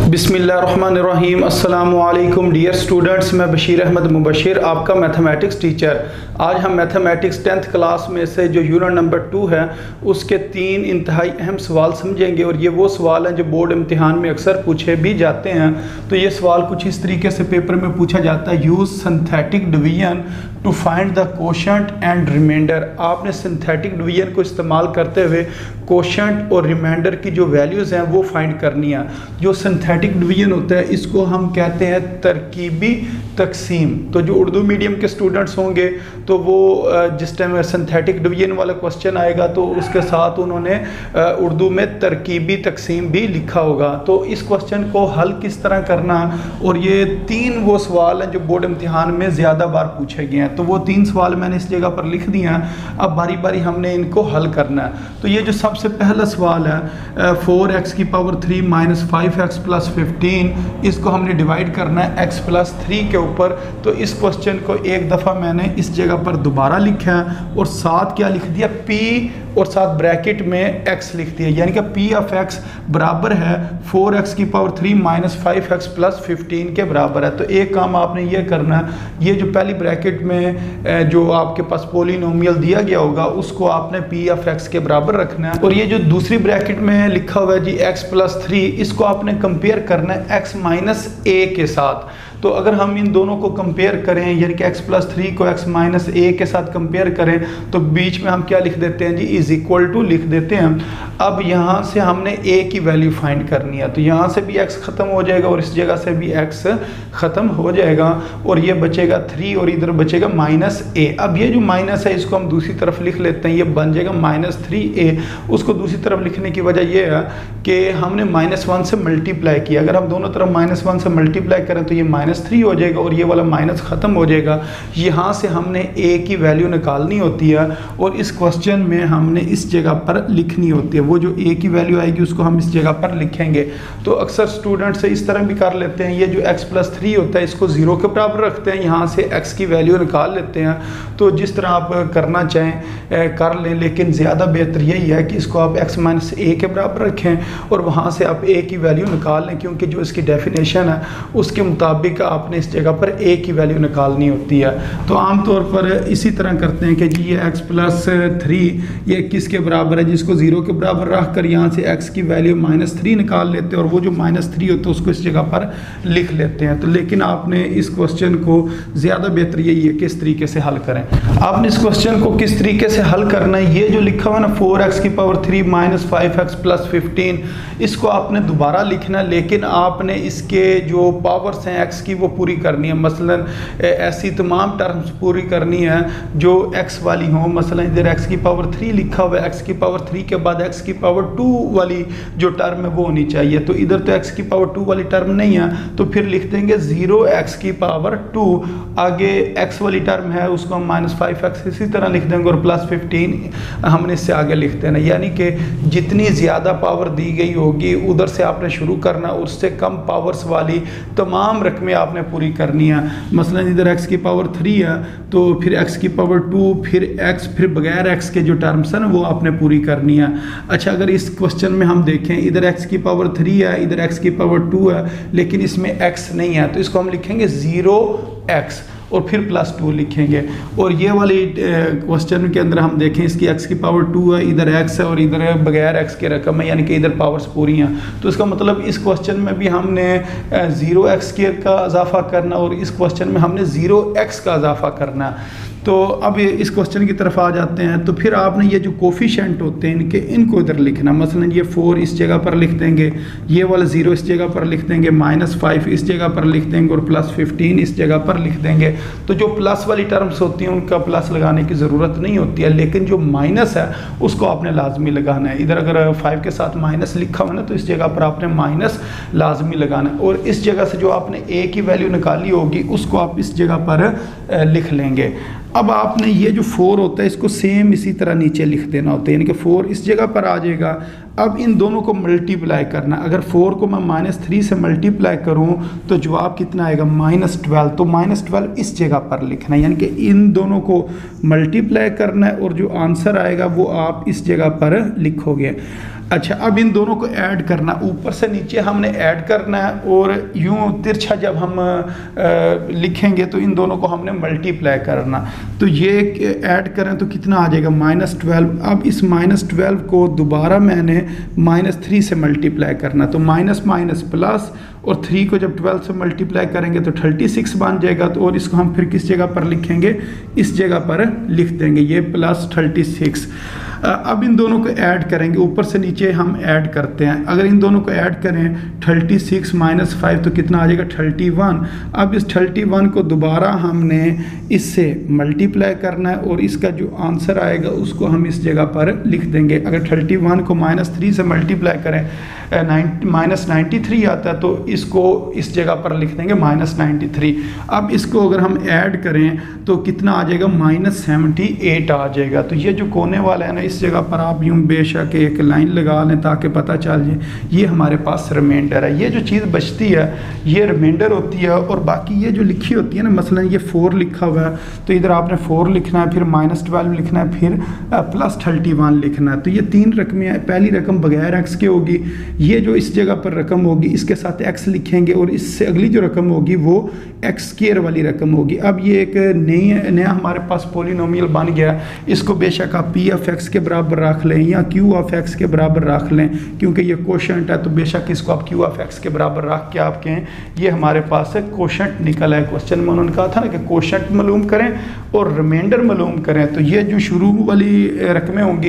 बिस्मिल्लाहिर्रहमानिर्रहीम। अस्सलामु अलैकुम डियर स्टूडेंट्स, मैं बशीर अहमद मुबशिर, आपका मैथमेटिक्स टीचर। आज हम मैथमेटिक्स 10th क्लास में से जो यूनिट नंबर 2 है उसके 3 इंतहाई अहम सवाल समझेंगे। और ये वो सवाल हैं जो बोर्ड इम्तिहान में अक्सर पूछे भी जाते हैं। तो ये सवाल कुछ इस तरीके से पेपर में पूछा जाता है, use synthetic division to find the quotient and remainder. आपने सिंथेटिक डिवीजन को इस्तेमाल करते हुए कोशेंट और रिमाइंडर की जो वैल्यूज़ हैं वो फाइंड करनी है। जो सिंथेटिक डिवीजन होता है इसको हम कहते हैं तरकीबी तकसीम। तो जो उर्दू मीडियम के स्टूडेंट्स होंगे तो वो जिस टाइम सिंथेटिक डिवीजन वाला क्वेश्चन आएगा तो उसके साथ उन्होंने उर्दू में तरकीबी तकसीम भी लिखा होगा। तो इस क्वेश्चन को हल किस तरह करना, और ये 3 वो सवाल हैं जो बोर्ड इम्तिहान में ज़्यादा बार पूछे गए हैं। तो वो 3 सवाल मैंने इस जगह पर लिख दिए हैं, अब बारी बारी हमने इनको हल करना है। तो ये जो सबसे पहला सवाल है 4x की पावर 3 माइनस 5x प्लस 15, इसको हमने डिवाइड करना है x प्लस 3 के ऊपर। तो इस क्वेश्चन को एक दफ़ा मैंने इस जगह पर दोबारा लिखा है और साथ क्या लिख दिया, p और साथ ब्रैकेट में x लिख दिया, यानी कि p ऑफ x बराबर है 4x की पावर 3 माइनस 5x प्लस 15 के बराबर है। तो एक काम आपने ये करना है, ये जो पहली ब्रैकेट में जो आपके पास पोलिनोमियल दिया गया होगा उसको आपने p ऑफ x के बराबर रखना है। और ये जो दूसरी ब्रैकेट में लिखा हुआ है जी x प्लस 3, इसको आपने कंपेयर करना है x माइनस a के साथ। तो अगर हम इन दोनों को कंपेयर करें, यानी कि x प्लस 3 को x माइनस a के साथ कंपेयर करें, तो बीच में हम क्या लिख देते हैं जी, इज इक्वल टू लिख देते हैं। अब यहाँ से हमने a की वैल्यू फाइंड करनी है, तो यहाँ से भी x ख़त्म हो जाएगा और इस जगह से भी x ख़त्म हो जाएगा और ये बचेगा 3 और इधर बचेगा माइनस a। अब ये जो माइनस है इसको हम दूसरी तरफ लिख लेते हैं, ये बन जाएगा माइनस 3a। उसको दूसरी तरफ लिखने की वजह यह है कि हमने -1 से मल्टीप्लाई किया। अगर हम दोनों तरफ -1 से मल्टीप्लाई करें तो ये -3 हो जाएगा और ये वाला माइनस ख़त्म हो जाएगा। यहाँ से हमने a की वैल्यू निकालनी होती है और इस क्वेश्चन में हमने इस जगह पर लिखनी होती है। वो जो a की वैल्यू आएगी उसको हम इस जगह पर लिखेंगे। तो अक्सर स्टूडेंट से इस तरह भी कर लेते हैं, ये जो x प्लस 3 होता है इसको 0 के बराबर रखते हैं, यहाँ से x की वैल्यू निकाल लेते हैं। तो जिस तरह आप करना चाहें कर लें, लेकिन ज़्यादा बेहतर यही है कि इसको आप x माइनस a के बराबर रखें और वहाँ से आप a की वैल्यू निकाल लें, क्योंकि जो इसकी डेफिनेशन है उसके मुताबिक आपने इस जगह पर a की वैल्यू निकालनी होती है। तो आमतौर पर इसी तरह करते हैं कि जी ये x प्लस 3 ये किसके बराबर है, जिसको 0 के बराबर रख कर यहाँ से x की वैल्यू -3 निकाल लेते हैं और वो जो -3 होता है उसको इस जगह पर लिख लेते हैं। तो लेकिन आपने इस क्वेश्चन को ज़्यादा बेहतर यही है किस तरीके से हल करें। आपने इस क्वेश्चन को किस तरीके से हल करना है, ये जो लिखा हुआ ना 4x की पावर 3 माइनस 5x प्लस 15, इसको आपने दोबारा लिखना है, लेकिन आपने इसके जो पावर्स हैं x की वो पूरी करनी है। मसलन ऐसी तमाम टर्म्स पूरी करनी है जो x वाली हों। मसलन इधर x की पावर 3 लिखा हुआ है, x की पावर 3 के बाद x की पावर 2 वाली जो टर्म है वो होनी चाहिए। तो इधर तो x की पावर 2 वाली टर्म नहीं है, तो फिर लिख देंगे 0x की पावर 2। आगे x वाली टर्म है उसको हम -5x इसी तरह लिख देंगे और प्लस 15 हमने इससे आगे लिख देना। यानी कि जितनी ज़्यादा पावर दी गई होगी उधर से आपने शुरू करना, उससे कम पावर्स वाली तमाम रकमें आपने पूरी करनी है। मसलन इधर x की पावर 3 है तो फिर x की पावर 2 फिर x फिर बगैर x के जो टर्म्स हैं वो आपने पूरी करनी है। अच्छा, अगर इस क्वेश्चन में हम देखें इधर x की पावर 3 है, इधर x की पावर 2 है, लेकिन इसमें x नहीं है, तो इसको हम लिखेंगे 0x और फिर +2 लिखेंगे। और ये वाली क्वेश्चन के अंदर हम देखें इसकी x की पावर 2 है, इधर x है और इधर बगैर x के रकम है, यानी कि इधर पावर्स पूरी हैं। तो इसका मतलब इस क्वेश्चन में भी हमने 0x² का इजाफा करना और इस क्वेश्चन में हमने 0x का इजाफा करना। तो अब इस क्वेश्चन की तरफ आ जाते हैं। तो फिर आपने ये जो कोफिशेंट होते हैं इनको इधर लिखना। मसलन ये 4 इस जगह पर लिख देंगे, ये वाला 0 इस जगह पर लिख देंगे, -5 इस जगह पर लिख देंगे और प्लस 15 इस जगह पर लिख देंगे। तो जो प्लस वाली टर्म्स होती हैं उनका प्लस लगाने की ज़रूरत नहीं होती है, लेकिन जो माइनस है उसको आपने लाजमी लगाना है। इधर अगर 5 के साथ माइनस लिखा हुआ ना तो इस जगह पर आपने माइनस लाजमी लगाना है और इस जगह से जो आपने a की वैल्यू निकाली होगी उसको आप इस जगह पर लिख लेंगे। अब आपने ये जो 4 होता है इसको सेम इसी तरह नीचे लिख देना होता है, यानी कि 4 इस जगह पर आ जाएगा। अब इन दोनों को मल्टीप्लाई करना, अगर 4 को मैं -3 से मल्टीप्लाई करूं तो जवाब कितना आएगा, -12। तो -12 इस जगह पर लिखना है, यानी कि इन दोनों को मल्टीप्लाई करना है और जो आंसर आएगा वो आप इस जगह पर लिखोगे। अच्छा, अब इन दोनों को ऐड करना, ऊपर से नीचे हमने ऐड करना है और यूं तिरछा जब हम लिखेंगे तो इन दोनों को हमने मल्टीप्लाई करना। तो ये ऐड करें तो कितना आ जाएगा -12। अब इस -12 को दोबारा मैंने -3 से मल्टीप्लाई करना, तो माइनस माइनस प्लस, और 3 को जब 12 से मल्टीप्लाई करेंगे तो 36 बन जाएगा। तो और इसको हम फिर किस जगह पर लिखेंगे, इस जगह पर लिख देंगे, ये +36। अब इन दोनों को ऐड करेंगे, ऊपर से नीचे हम ऐड करते हैं। अगर इन दोनों को ऐड करें 36 - 5 तो कितना आ जाएगा 31। अब इस 31 को दोबारा हमने इससे मल्टीप्लाई करना है और इसका जो आंसर आएगा उसको हम इस जगह पर लिख देंगे। अगर 31 को -3 से मल्टीप्लाई करें -93 आता है, तो इसको इस जगह पर लिख देंगे -93। अब इसको अगर हम ऐड करें तो कितना आ जाएगा -78 आ जाएगा। तो ये जो कोने वाला है ना, इस जगह पर आप यूं बेशक एक लाइन लगा लें ताकि पता चल जाए ये हमारे पास रिमाइंडर है। ये जो चीज़ बचती है ये रिमाइंडर होती है, और बाकी ये जो लिखी होती है ना, मसलन ये 4 लिखा हुआ है तो इधर आपने 4 लिखना है, फिर -12 लिखना है, फिर +31 लिखना है। तो ये 3 रकमें हैं। पहली रकम बगैर एक्स के होगी, ये जो इस जगह पर रकम होगी इसके साथ एक्स लिखेंगे, और इससे अगली जो रकम होगी वो एक्स स्क्वायर वाली रकम होगी। अब ये एक नया हमारे पास पॉलिनोमियल बन गया, इसको बेशक आप p(x) के बराबर रख लें या q(x) के बराबर रख लें, क्योंकि ये कोशेंट है तो बेशक इसको आप q(x) के बराबर रख के आप कहें ये हमारे पास है कोशेंट निकला है। क्वेश्चन में उन्होंने कहा था ना कि कोशेंट मालूम करें और रिमाइंडर मालूम करें। तो ये जो शुरू वाली रकमें होंगी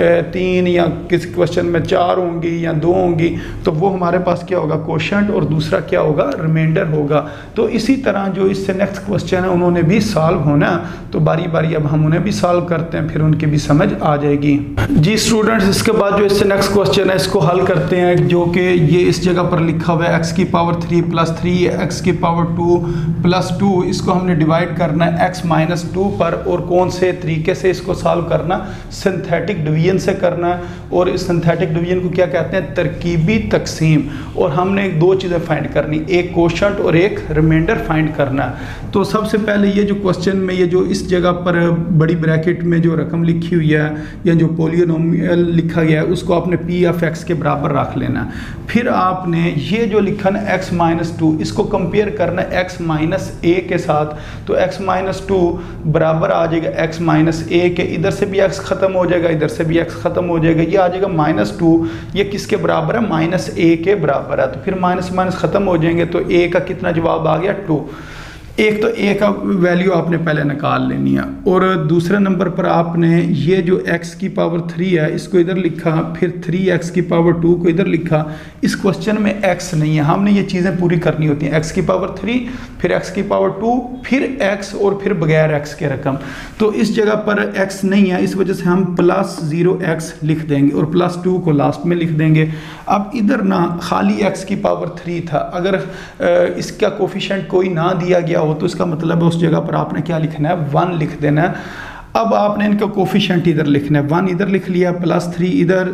3 या किसी क्वेश्चन में 4 होंगी या 2 होंगी, तो वो हमारे पास क्या होगा कोशेंट, और दूसरा क्या होगा रिमाइंडर होगा। तो इसी तरह जो इससे नेक्स्ट क्वेश्चन है उन्होंने भी सॉल्व होना, तो बारी बारी अब हम उन्हें भी सॉल्व करते हैं, फिर उनकी भी समझ आ जाएगी। जी स्टूडेंट्स, इसके बाद जो इससे नेक्स्ट क्वेश्चन है इसको हल करते हैं, जो कि ये इस जगह पर लिखा हुआ है x⁻³ + 3 x⁻² + 2। इसको हमने डिवाइड करना है x-2 पर, और कौन से तरीके से इसको सॉल्व करना, सिंथेटिक डिवीजन से करना है। और इस सिंथेटिक डिवीजन को क्या कहते हैं, तरकीबी तकसीम। और हमने 2 चीज़ें फाइंड करनी, एक कोशेंट और एक रिमाइंडर फाइंड करना है। तो सबसे पहले ये जो क्वेश्चन में ये जो इस जगह पर बड़ी ब्रैकेट में जो रकम लिखी हुई है या जो पॉलिनोमियल लिखा गया है उसको आपने p(x) के बराबर रख लेना। फिर आपने ये जो लिखा ना x-2, इसको कंपेयर करना है x-a के साथ। तो x-2 बराबर आ जाएगा x-a के, इधर से भी x ख़त्म हो जाएगा, इधर से भी x ख़त्म हो जाएगा, ये आ जाएगा -2। ये किसके बराबर है, -a के बराबर है। तो फिर माइनस माइनस ख़त्म हो जाएंगे, तो a का कितना जवाब आ गया 2। एक तो a का वैल्यू आपने पहले निकाल लेनी है, और दूसरे नंबर पर आपने ये जो x⁻³ है इसको इधर लिखा, फिर 3x⁻² को इधर लिखा। इस क्वेश्चन में x नहीं है, हमने ये चीज़ें पूरी करनी होती हैं, x⁻3 फिर x⁻² फिर x और फिर बगैर x के रकम। तो इस जगह पर x नहीं है, इस वजह से हम +0x लिख देंगे और +2 को लास्ट में लिख देंगे। अब इधर ना खाली x⁻3 था, अगर इसका कोफिशिएंट कोई ना दिया गया तो इसका मतलब है उस जगह पर आपने क्या लिखना है, 1 लिख देना है। अब आपने इनका कोफिशिएंट इधर लिखना है, 1 इधर लिख लिया, +3 इधर,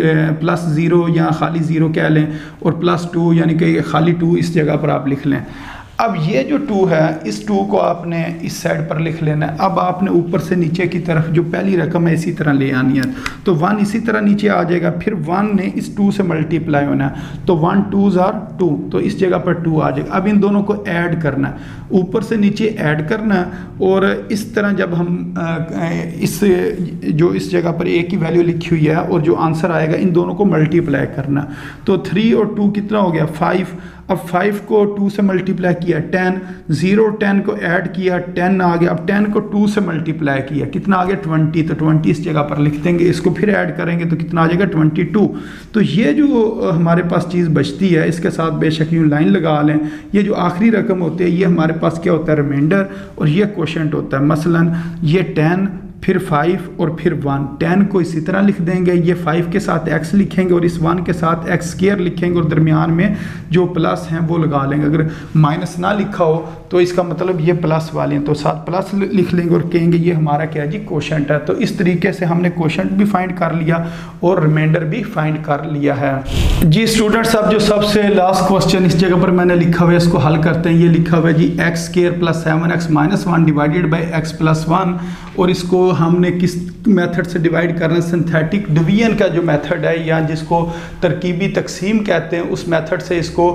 +0 या खाली 0 कह लें, और +2 यानी कि खाली 2 इस जगह पर आप लिख लें। अब ये जो 2 है इस 2 को आपने इस साइड पर लिख लेना है। अब आपने ऊपर से नीचे की तरफ जो पहली रकम है इसी तरह ले आनी है, तो 1 इसी तरह नीचे आ जाएगा, फिर 1 ने इस 2 से मल्टीप्लाई होना है, तो 1 2s are 2, तो इस जगह पर 2 आ जाएगा। अब इन दोनों को ऐड करना है, ऊपर से नीचे ऐड करना है, और इस तरह जब हम इस जो इस जगह पर a की वैल्यू लिखी हुई है और जो आंसर आएगा इन दोनों को मल्टीप्लाई करना। तो 3 और 2 कितना हो गया 5। अब 5 को 2 से मल्टीप्लाई किया 10, 0 10 को ऐड किया 10 आ गया। अब 10 को 2 से मल्टीप्लाई किया कितना आ गया 20, तो 20 इस जगह पर लिख देंगे। इसको फिर ऐड करेंगे तो कितना आ जाएगा 22। तो ये जो हमारे पास चीज़ बचती है इसके साथ बेशक यूँ लाइन लगा लें, ये जो आखिरी रकम होती है ये हमारे पास क्या होता है रिमाइंडर, और ये क्वोशेंट होता है। मसलन ये 10 फिर 5 और फिर 1, 10 को इसी तरह लिख देंगे, ये 5 के साथ x लिखेंगे और इस 1 के साथ x स्क्वायर लिखेंगे, और दरमियान में जो प्लस हैं वो लगा लेंगे। अगर माइनस ना लिखा हो तो इसका मतलब ये प्लस वाले हैं, तो साथ प्लस लिख लेंगे और कहेंगे ये हमारा क्या जी क्वोशेंट है। तो इस तरीके से हमने क्वोशेंट भी फाइंड कर लिया और रिमाइंडर भी फाइंड कर लिया है। जी स्टूडेंट्स, अब जो सबसे लास्ट क्वेश्चन इस जगह पर मैंने लिखा हुआ है इसको हल करते हैं। ये लिखा हुआ है जी x² + 7x - 1 divided by x + 1, और इसको हमने किस मेथड से डिवाइड करना है, सिंथेटिक डिवीजन का जो मेथड है या जिसको तरकीबी तकसीम कहते हैं उस मेथड से इसको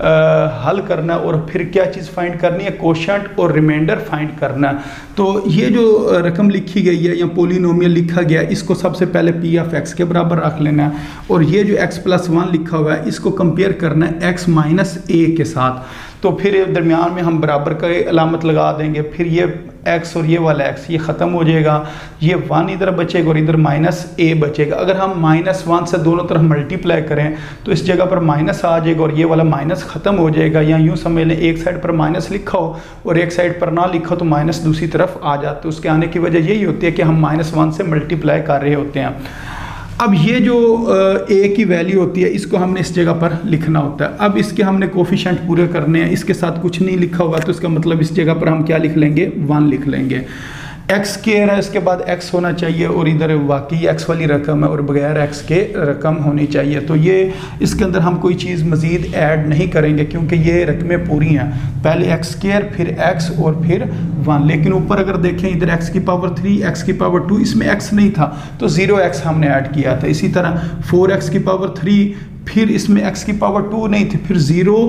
हल करना और फिर क्या चीज़ फाइंड करनी है, कोशेंट और रिमाइंडर फाइंड करना। तो ये जो रकम लिखी गई है या पोलिनोमियल लिखा गया है इसको सबसे पहले पी ऑफ एक्स के बराबर रख लेना है और ये जो x + 1 लिखा हुआ है इसको कंपेयर करना है x - a के साथ। तो फिर दरमियान में हम बराबर का अलामत लगा देंगे, फिर ये x और ये वाला x ये ख़त्म हो जाएगा, ये 1 इधर बचेगा और इधर -a बचेगा। अगर हम -1 से दोनों तरफ मल्टीप्लाई करें तो इस जगह पर माइनस आ जाएगा और ये वाला माइनस ख़त्म हो जाएगा। या यूँ समझ लें एक साइड पर माइनस लिखा हो और एक साइड पर ना लिखा हो तो माइनस दूसरी तरफ आ जाता है। उसके आने की वजह यही होती है कि हम -1 से मल्टीप्लाई कर रहे होते हैं। अब ये जो a की वैल्यू होती है इसको हमने इस जगह पर लिखना होता है। अब इसके हमने कोफिशिएंट पूरे करने हैं, इसके साथ कुछ नहीं लिखा हुआ तो इसका मतलब इस जगह पर हम क्या लिख लेंगे, 1 लिख लेंगे। x स्क्वायर है, इसके बाद x होना चाहिए और इधर वाकई x वाली रकम है और बगैर x के रकम होनी चाहिए। तो ये इसके अंदर हम कोई चीज़ मज़ीद ऐड नहीं करेंगे क्योंकि ये रकमें पूरी हैं, पहले x स्क्वायर फिर x और फिर 1। लेकिन ऊपर अगर देखें इधर x की पावर 3 x की पावर 2 इसमें x नहीं था तो 0x हमने ऐड किया था। इसी तरह 4x की पावर 3 फिर इसमें x की पावर 2 नहीं थी, फिर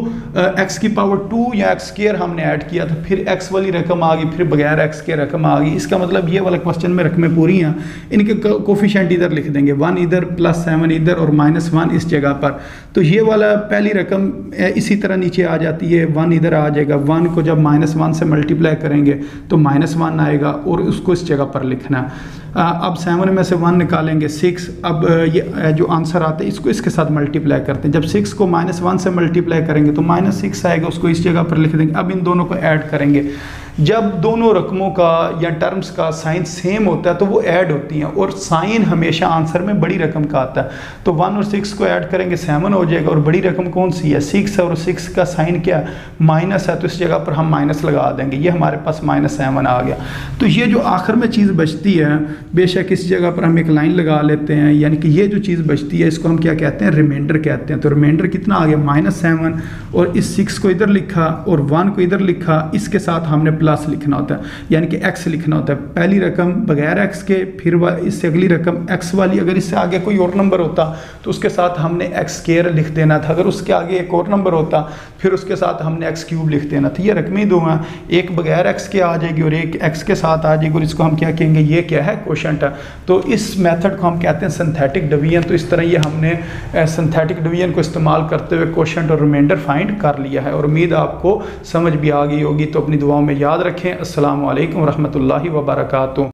0x की पावर 2 या x स्क्वायर हमने ऐड किया था, फिर x वाली रकम आ गई, फिर बगैर x के रकम आ गई। इसका मतलब ये वाला क्वेश्चन में रकमें पूरी हैं, इनके कोफिशिएंट इधर लिख देंगे, 1 इधर +7 इधर और -1 इस जगह पर। तो ये वाला पहली रकम इसी तरह नीचे आ जाती है, 1 इधर आ जाएगा, 1 को जब -1 से मल्टीप्लाई करेंगे तो -1 आएगा और उसको इस जगह पर लिखना। अब 7 में से 1 निकालेंगे 6। अब ये जो आंसर आता है इसको इसके साथ मल्टीप्लाई करते हैं, जब 6 को -1 से मल्टीप्लाई करेंगे तो -6 आएगा, उसको इस जगह पर लिख देंगे। अब इन दोनों को ऐड करेंगे, जब दोनों रकमों का या टर्म्स का साइन सेम होता है तो वो ऐड होती हैं और साइन हमेशा आंसर में बड़ी रकम का आता है। तो 1 और 6 को ऐड करेंगे 7 हो जाएगा और बड़ी रकम कौन सी है, 6 है और 6 का साइन क्या माइनस है, तो इस जगह पर हम माइनस लगा देंगे, ये हमारे पास -7 आ गया। तो ये जो आखिर में चीज़ बचती है, बेशक इस जगह पर हम एक लाइन लगा लेते हैं, यानी कि ये जो चीज़ बचती है इसको हम क्या कहते हैं, रिमाइंडर कहते हैं। तो रिमाइंडर कितना आ गया, -7 और इस 6 को इधर लिखा और 1 को इधर लिखा, इसके साथ हमने प्लस लिखना होता है, यानी कि x लिखना होता है। पहली रकम बगैर x के, फिर इससे अगली रकम x वाली, अगर इससे आगे कोई और नंबर होता तो उसके साथ हमने x स्क्वायर लिख देना था, अगर उसके आगे एक और नंबर होता फिर उसके साथ हमने x क्यूब लिख देना था। ये रकमें दो हैं, एक बगैर x के आ जाएगी और एक x के साथ आ जाएगी और इसको हम क्या कहेंगे, ये क्या है, कोशेंट है। तो इस मेथड को हम कहते हैं सिंथेटिक डिवीजन। तो इस तरह ये हमने सिंथेटिक डिवीजन को इस्तेमाल करते हुए कोशेंट और रिमाइंडर फाइंड कर लिया है और उम्मीद आपको समझ भी आ गई होगी। तो अपनी दुआओं में याद रखें। अस्सलामु अलैकुम रहमतुल्लाहि व बरकातुहू।